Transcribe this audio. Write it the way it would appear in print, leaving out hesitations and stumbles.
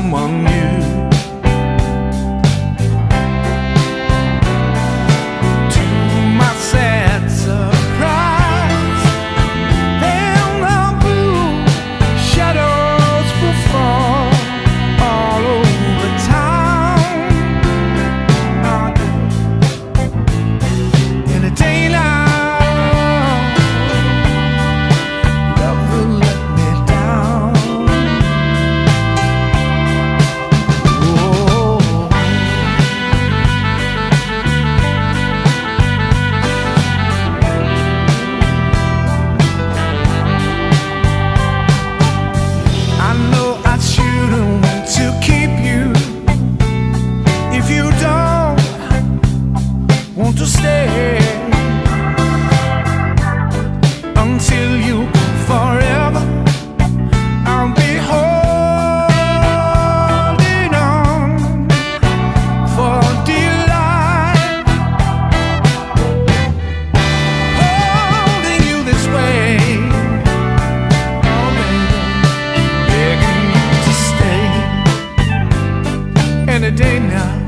someone new. To my sad surprise, then the blue shadows will fall all over town. In a day now, love will let me down. I know I shouldn't want to keep you if you don't want to stay until you forever. I'll be holding on for dear life, holding you this way. Oh baby, begging you to stay any day now.